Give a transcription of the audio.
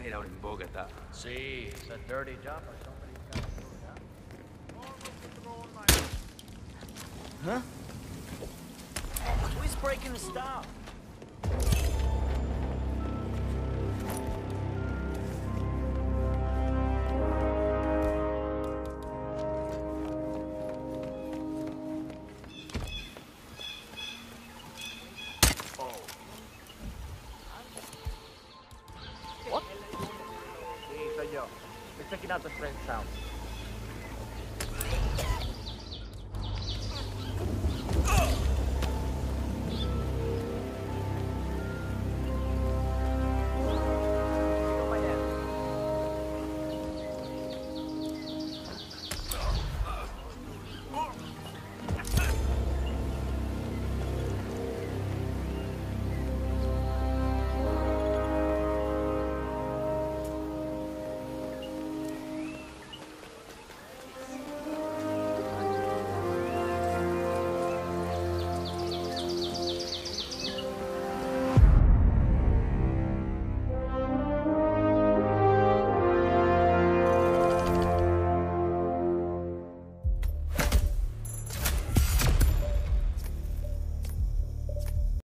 night out in Bogota. See, it's a dirty job for somebody who's got to do, huh? Who's breaking the stop? What? Sí, soy yo. Estoy checking out the friend sound.